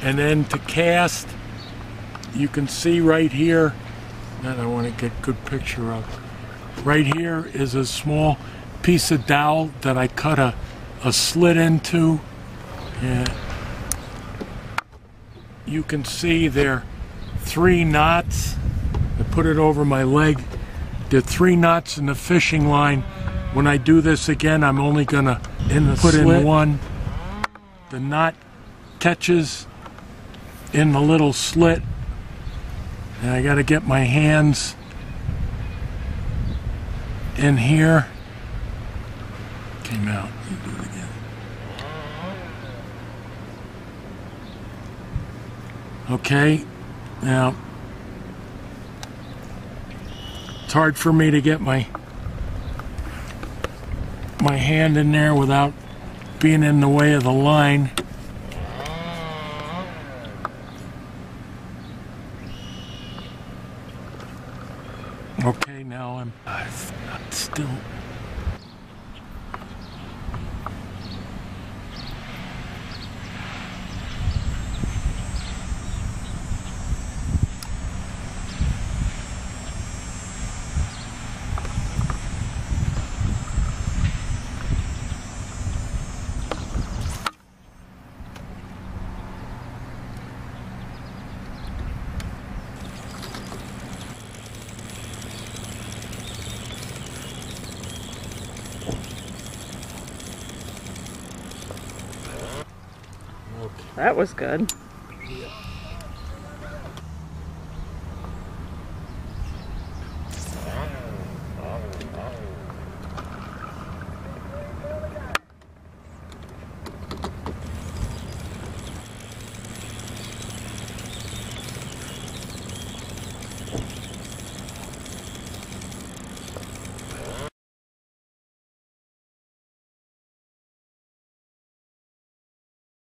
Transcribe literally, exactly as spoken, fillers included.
And then to cast, you can see right here, and I want to get a good picture of, right here is a small piece of dowel that I cut a, a slit into. And you can see there three knots. I put it over my leg. There are three knots in the fishing line. When I do this again, I'm only gonna in the put slit. in one. The knot catches in the little slit, and I gotta get my hands in here. Came out. You do it again. Okay, now it's hard for me to get my my hand in there without being in the way of the line. Okay, now I'm uh, still. That was good. Yeah.